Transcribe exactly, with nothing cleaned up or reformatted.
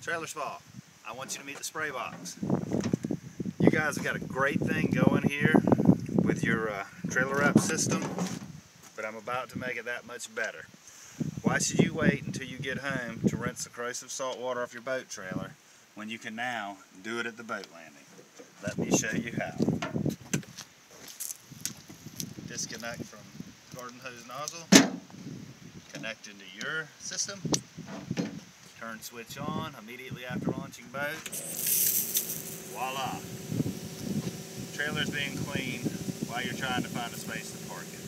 Trailer Spa, I want you to meet the spray box. You guys have got a great thing going here with your uh, trailer wrap system, but I'm about to make it that much better. Why should you wait until you get home to rinse the corrosive salt water off your boat trailer when you can now do it at the boat landing? Let me show you how. Disconnect from garden hose nozzle, connect into your system, turn switch on immediately after launching boat. Voila! Trailer's being cleaned while you're trying to find a space to park it.